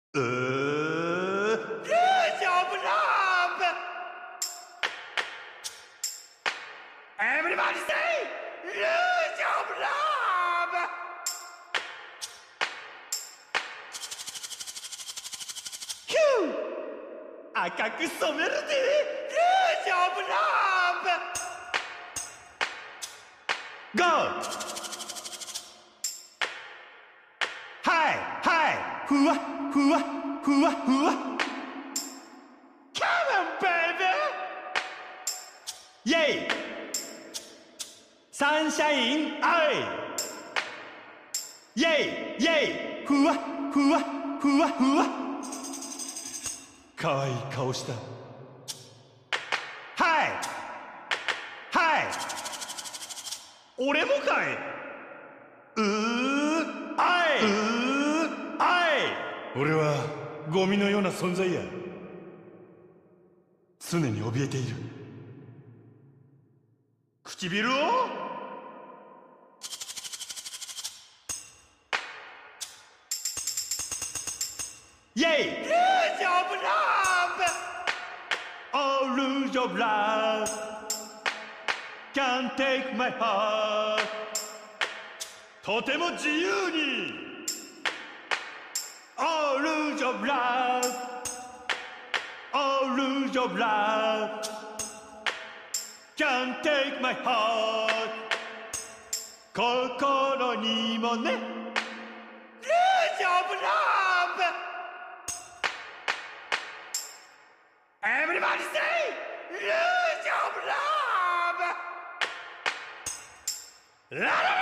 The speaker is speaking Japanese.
Rouge of love! Everybody say, Rouge of love! Phew! 赤く染めるぜ、Rouge of love! Go! はいはいふわふわふわふわ Come on baby! イェイサンシャインアイイェイイェイふわふわふわふわかわいい顔したはいはい俺もかいうあい俺はゴミのような存在や常に怯えている唇をイェイルージョブラブ Oh ルージョブラブ Can't take my heart とても自由にOh, Rouge of love. Oh, Rouge of love. Can't take my heart. 心にもね。Rouge of love. Everybody say, Rouge of love. La la.